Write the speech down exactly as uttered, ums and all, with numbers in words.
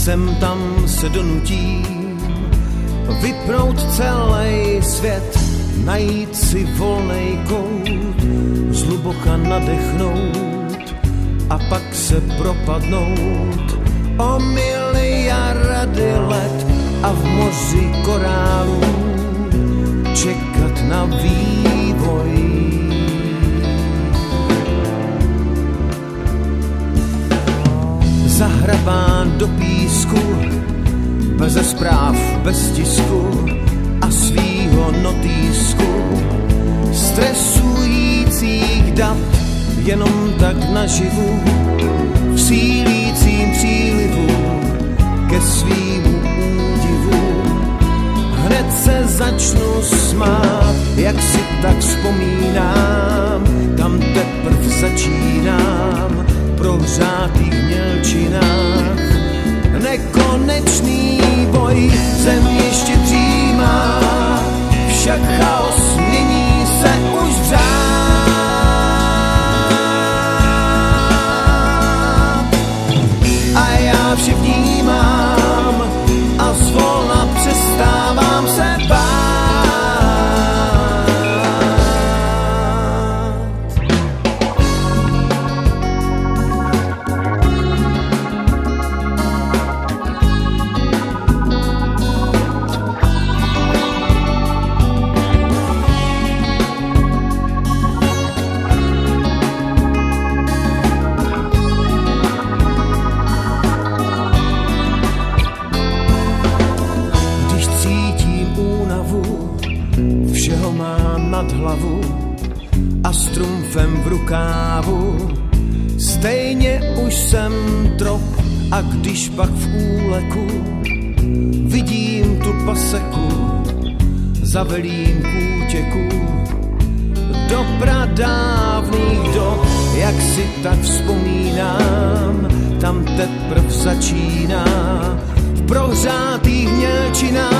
sem tam se donutím vypnout celý svět, najít si volnej kout, zhluboka nadechnout a pak se propadnout o miliardy let a v moři korálů čekat na vývoj. Zahrabán do písku, beze zpráv, bez tisku a svýho notýsku, stresujících dat, jenom tak naživu, v sílícím přílivu, ke svýmu údivu. Hned se začnu smát, jak si tak vzpomínám, tam teprv začínám, prohřátých mělčinách. Nekonečný boj, zem ještě dřímá, však chaos mění se už v řád. A já vše vnímám a zvolna přestávám se bát. Hlavu a s trumfem v rukávu, stejně už jsem trop, a když pak v úleku vidím tu paseku, zavelím k útěku do pradávných dob, jak si tak vzpomínám, tam teprv začíná v prohřátých mělčinách